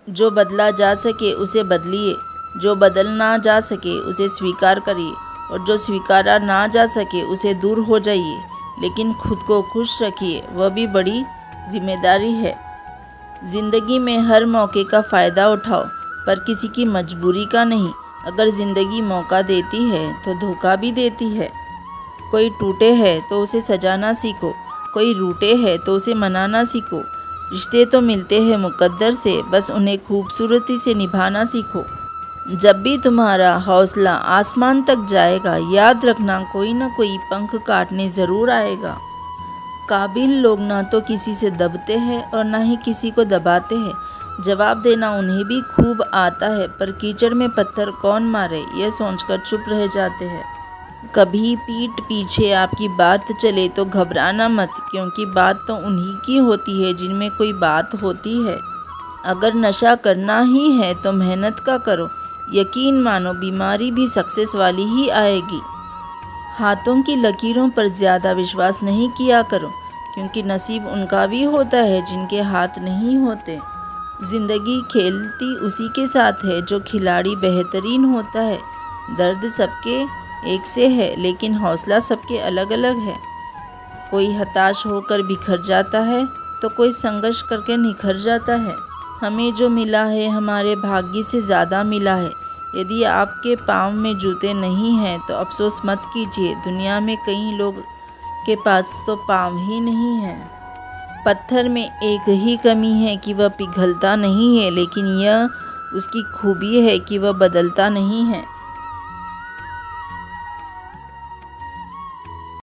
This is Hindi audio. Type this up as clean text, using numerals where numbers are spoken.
जो बदला जा सके उसे बदलिए, जो बदल ना जा सके उसे स्वीकार करिए, और जो स्वीकारा ना जा सके उसे दूर हो जाइए। लेकिन खुद को खुश रखिए, वह भी बड़ी जिम्मेदारी है। ज़िंदगी में हर मौके का फ़ायदा उठाओ, पर किसी की मजबूरी का नहीं। अगर ज़िंदगी मौका देती है तो धोखा भी देती है। कोई टूटे है तो उसे सजाना सीखो, कोई रूठे है तो उसे मनाना सीखो। रिश्ते तो मिलते हैं मुकद्दर से, बस उन्हें खूबसूरती से निभाना सीखो। जब भी तुम्हारा हौसला आसमान तक जाएगा, याद रखना कोई ना कोई पंख काटने ज़रूर आएगा। काबिल लोग ना तो किसी से दबते हैं और ना ही किसी को दबाते हैं। जवाब देना उन्हें भी खूब आता है, पर कीचड़ में पत्थर कौन मारे यह सोचकर चुप रह जाते हैं। कभी पीठ पीछे आपकी बात चले तो घबराना मत, क्योंकि बात तो उन्हीं की होती है जिनमें कोई बात होती है। अगर नशा करना ही है तो मेहनत का करो, यकीन मानो बीमारी भी सक्सेस वाली ही आएगी। हाथों की लकीरों पर ज़्यादा विश्वास नहीं किया करो, क्योंकि नसीब उनका भी होता है जिनके हाथ नहीं होते। ज़िंदगी खेलती उसी के साथ है जो खिलाड़ी बेहतरीन होता है। दर्द सबके एक से है, लेकिन हौसला सबके अलग अलग है। कोई हताश होकर बिखर जाता है तो कोई संघर्ष करके निखर जाता है। हमें जो मिला है हमारे भाग्य से ज़्यादा मिला है। यदि आपके पाँव में जूते नहीं हैं तो अफसोस मत कीजिए, दुनिया में कई लोग के पास तो पाँव ही नहीं हैं। पत्थर में एक ही कमी है कि वह पिघलता नहीं है, लेकिन यह उसकी खूबी है कि वह बदलता नहीं है।